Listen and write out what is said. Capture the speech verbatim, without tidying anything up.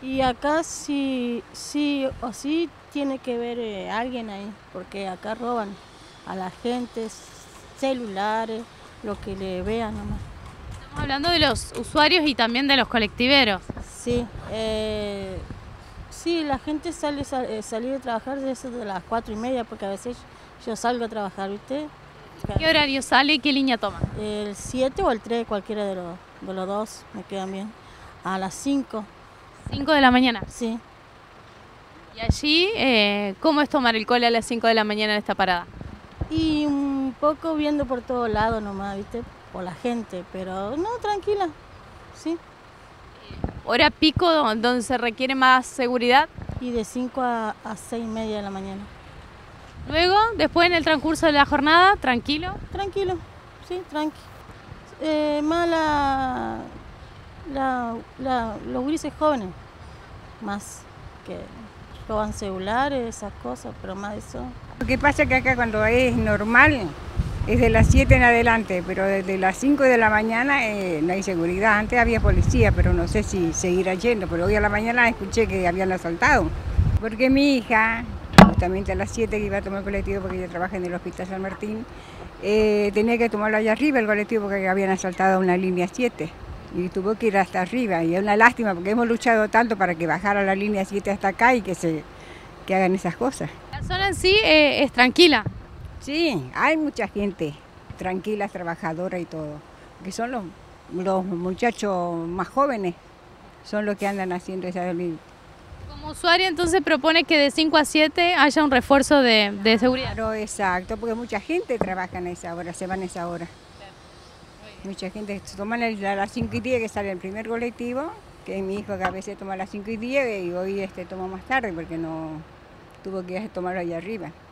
Y acá sí, sí o sí tiene que ver eh, alguien ahí, porque acá roban a la gente celulares, lo que le vean nomás. Estamos hablando de los usuarios y también de los colectiveros. Sí, eh, sí, la gente sale sal, eh, salir a trabajar desde de las cuatro y media, porque a veces yo salgo a trabajar, ¿viste? ¿Qué horario sale y qué línea toma? El siete o el tres, cualquiera de los, de los dos, me quedan bien. A las cinco. cinco de la mañana. Sí. Y allí, eh, ¿cómo es tomar el cole a las cinco de la mañana en esta parada? Y un poco viendo por todos lados nomás, ¿viste? Por la gente, pero no, tranquila, sí. ¿Hora pico donde se requiere más seguridad? Y de cinco a, a seis y media de la mañana. Luego, después en el transcurso de la jornada, tranquilo. Tranquilo, sí, tranqui. Eh, más la, la, la, los gurises jóvenes, más que roban celulares, esas cosas, pero más eso. Lo que pasa es que acá cuando es normal es de las siete en adelante, pero desde las cinco de la mañana eh, no hay seguridad. Antes había policía, pero no sé si seguirá yendo, pero hoy a la mañana escuché que habían asaltado. Porque mi hija, justamente a las siete que iba a tomar el colectivo porque ella trabaja en el Hospital San Martín, eh, tenía que tomarlo allá arriba el colectivo porque habían asaltado una línea siete. Y tuvo que ir hasta arriba, y es una lástima porque hemos luchado tanto para que bajara la línea siete hasta acá y que, se, que hagan esas cosas. La zona en sí eh, es tranquila. Sí, hay mucha gente tranquila, trabajadora y todo, que son los, los muchachos más jóvenes, son los que andan haciendo esa... Como usuario entonces propone que de cinco a siete haya un refuerzo de, de seguridad. Claro, exacto, porque mucha gente trabaja en esa hora, se van a esa hora. Mucha gente se toman a las cinco y diez que sale el primer colectivo, que es mi hijo que a veces toma a las cinco y diez y hoy este toma más tarde porque no tuvo que tomarlo allá arriba.